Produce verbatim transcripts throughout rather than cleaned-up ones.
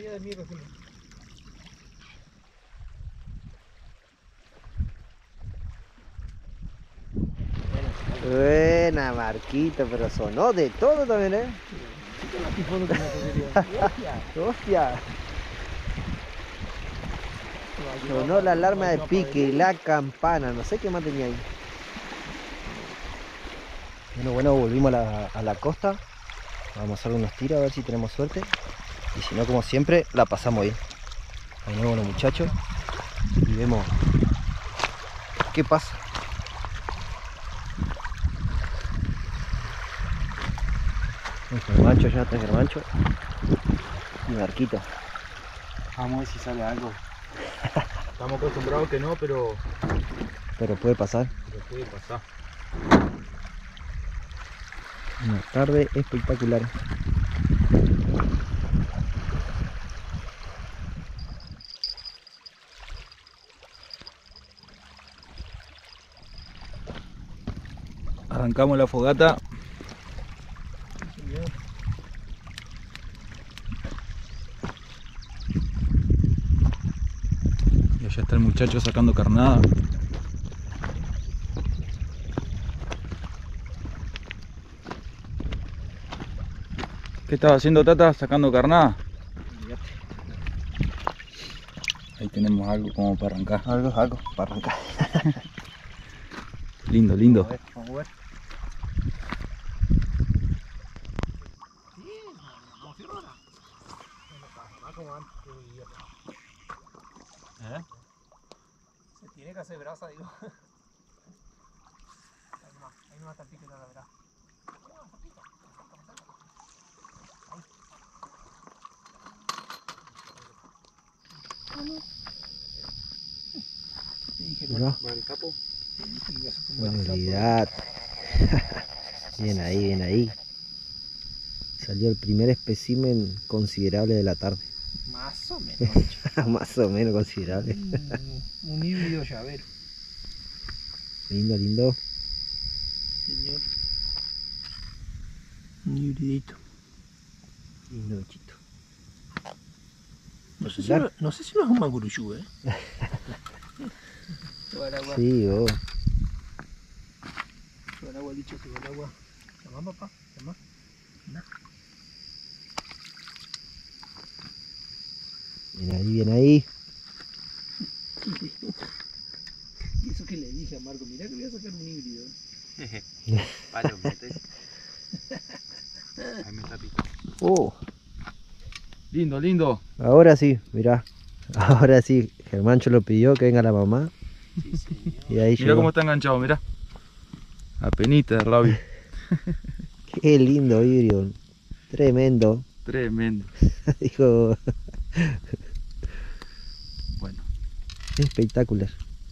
cría de mierda. Buena, Marquito, pero sonó de todo también, ¿eh? Hostia. Sonó la alarma de pique y la campana, no sé qué más tenía ahí. Bueno, bueno, volvimos a la, a la costa. Vamos a hacer unos tiros a ver si tenemos suerte. Y si no, como siempre, la pasamos bien. De nuevo los muchachos. Y vemos qué pasa. El germancho, ya está el germancho. Y Marquito. Vamos a ver si sale algo. Estamos acostumbrados que no, pero... Pero puede pasar. Pero puede pasar. Una tarde espectacular. Arrancamos la fogata. Y allá está el muchacho sacando carnada. ¿Qué estaba haciendo, Tata? ¿Sacando carnada? Ahí tenemos algo como para arrancar. Algo, algo, para arrancar. Lindo, lindo. Vamos a ver, vamos a ver. ¿Eh? Se tiene que hacer brasa, digo. Ahí no, ahí no está el pique de la brasa. Olvidate. Bien ahí, bien ahí. Salió el primer espécimen considerable de la tarde. Más o menos. Más o menos considerable. Un, un híbrido llavero. Lindo, lindo. Señor. Un hibridito. Lindo chito. No sé, si no, no sé si no es un manguruyú, ¿eh? Se va el agua. Sí, oh. Se va el agua, dicho, se va el agua. Llamá, papá, llamá. Anda. Bien ahí, bien ahí. Y eso que le dije a Marco, mirá que voy a sacar un híbrido. Palo, metes. Ahí me está picando. Oh. Lindo, lindo. Ahora sí, mirá. Ahora sí, Germancho lo pidió que venga la mamá. Sí, señor. Y ahí Mirá llegó. cómo está enganchado, mirá. Apenita de rabia. Qué lindo híbrido. Tremendo. Tremendo. Dijo. Bueno. Espectacular.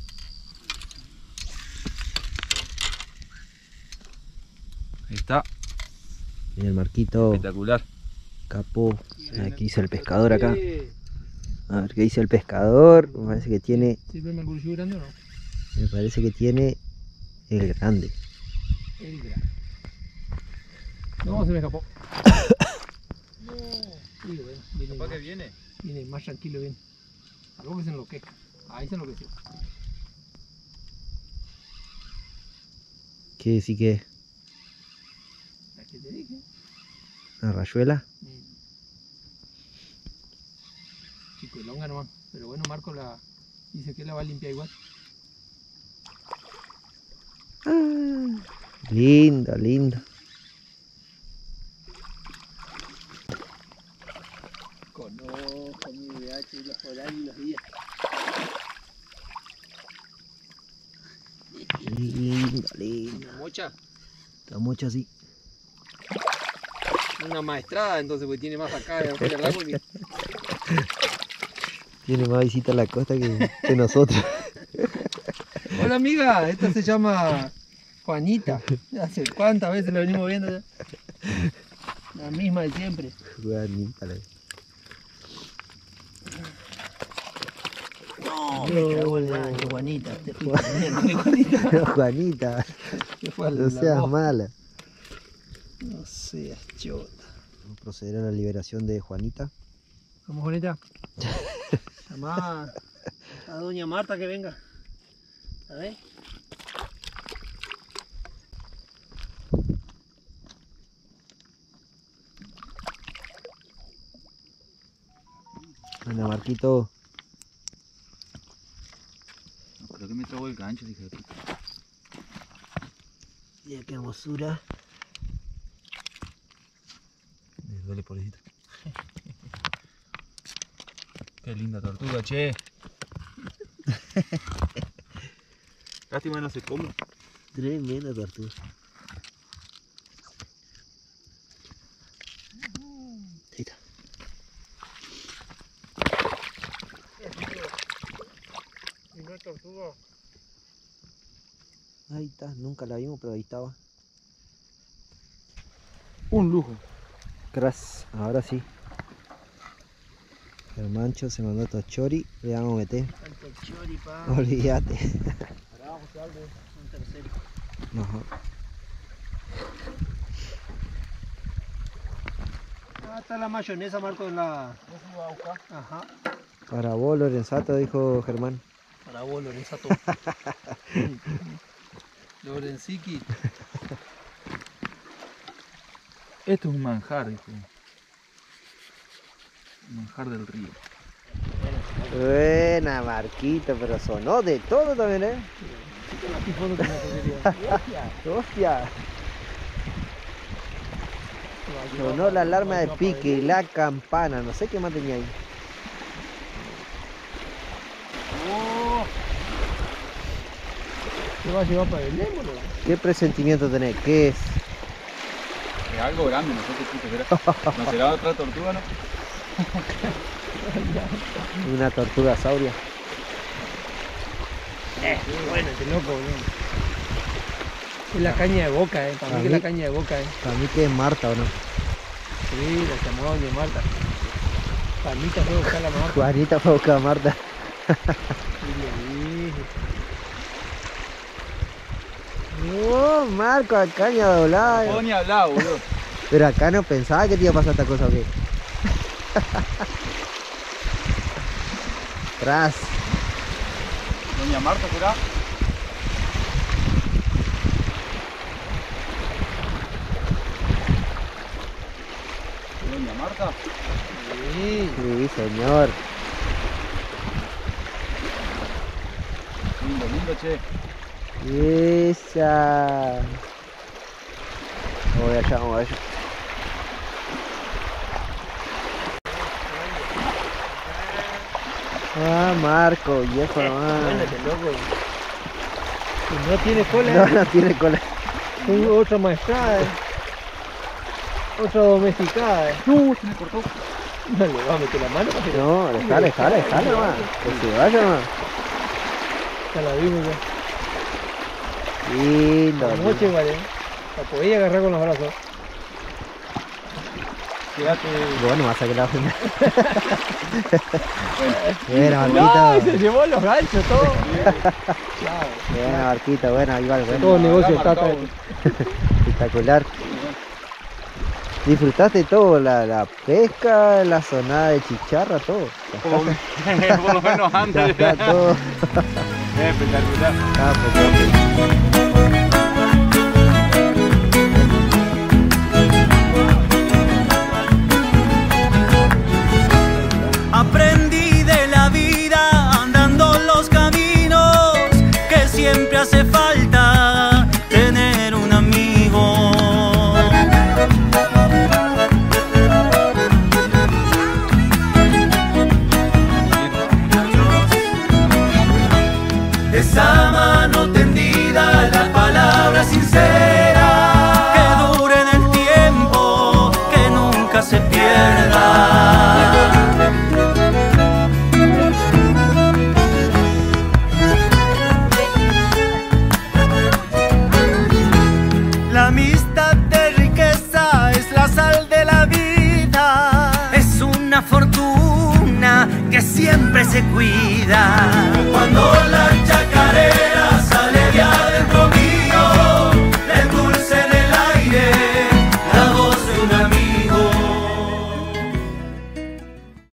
Ahí está. Mira el Marquito. Espectacular. Capo. Aquí dice el pescador acá. A ver qué dice el pescador. Me parece que tiene. ¿Sirve el manguruyú grande o no? Me parece que tiene el grande. El grande. No, se me escapó. No. Uy, bueno, viene, ¿Capaz más, que viene? viene más tranquilo, bien. Algo que se enloquezca. Ahí se enloqueció. ¿Qué decir que es? ¿La que te dije? ¿Una rayuela? Mm. Chico, el longa nomás. Pero bueno, Marco la dice que la va a limpiar igual. Ah, lindo, lindo. Conozco mi V H y los horarios y los días. Lindo, lindo. Una mocha, Está mucho así. una maestrada entonces, porque tiene más acá afuera del agua que... Tiene más visita a la costa que, que nosotros. Hola amiga, esta se llama Juanita. Hace cuántas veces la venimos viendo ya. La misma de siempre. Juanita, la- No, me cago en la Juanita. Te fuiste a miércoles, Juanita. No, Juanita, Se fue a no la seas bosta. mala. No seas chota. Vamos a proceder a la liberación de Juanita. Vamos, Juanita. Llamá a doña Marta que venga. A ver. Anda, Marquito. Creo que me tragó el gancho, dije. Mira qué hermosura. Me duele por ahí. Qué linda tortuga, che. Lástima no se come. Tremenda tortuga. Ahí está. Primer tortuga. Ahí está, nunca la vimos, pero ahí estaba. Un lujo. Cras, ahora sí. El mancho se mandó estos chori, le vamos a meter. Tanto chori, pa. Olvídate. Ahora vamos a algo, un tercero. Ajá. Ah, está la mayonesa, Marco, en la... Ajá. Para vos, Lorenzato, dijo Germán. Para vos, Lorenzato. Lorenziki. Esto es un manjar, dijo. Un manjar del río. Buena, Marquito, pero sonó de todo también, ¿eh? Hostia. Sonó la alarma de pique y la campana, no sé qué más tenía ahí. ¿Te va a llevar para el lémolo? ¿Qué presentimiento tenés? ¿Qué es? Es algo grande, no sé qué puto será. ¿No será otra tortuga, no? Una tortuga sauria. Eh, bueno, qué loco, boludo. Es la caña de boca, eh. Para mí que es la caña de boca, eh. Para mí que es Marta, ¿o no? Sí, la llamó doña Marta. Palmita fue a buscar a la Marta. Juanita fue a buscar a Marta. Y le dije. No, Marco, a caña doblada. No puedo ni hablar, boludo. Pero acá no pensaba que te iba a pasar esta cosa, ¿o qué? Tras. Doña Marta, ¿será? Doña Marta. Sí. Sí, señor. Lindo, lindo, che. Esa. Voy allá, vamos allá. Ah, Marco, viejo nomás. Bueno, qué loco. Si no tiene cola, No, no tiene cola. es otra maestrada, eh. Otra domesticada, eh. No, se me cortó. No le va a meter la mano para que No, dejale, dejale, dejale nomás. Que se vaya nomás. ya la vimos ya. Lindo. La noche, lindo. vale. La podía agarrar con los brazos. Quédate. Bueno, vas a que la ofenda. Buena, No, y se Marquito. llevó los ganchos, todo. Chao. Buena, Marquito, buena, igual, bueno. Todo negocio Está está marcado. Espectacular. Disfrutaste todo, la, la pesca, la sonada de chicharra, todo. Como, por lo menos Ya antes. está todo. Espectacular. Ah, pues, ya, Aprendí de la vida andando los caminos que siempre hace falta tener un amigo. Esa mano tendida, la palabra sincera que dure en el tiempo, que nunca se pierda. La amistad de riqueza es la sal de la vida. Es una fortuna que siempre se cuida. Cuando la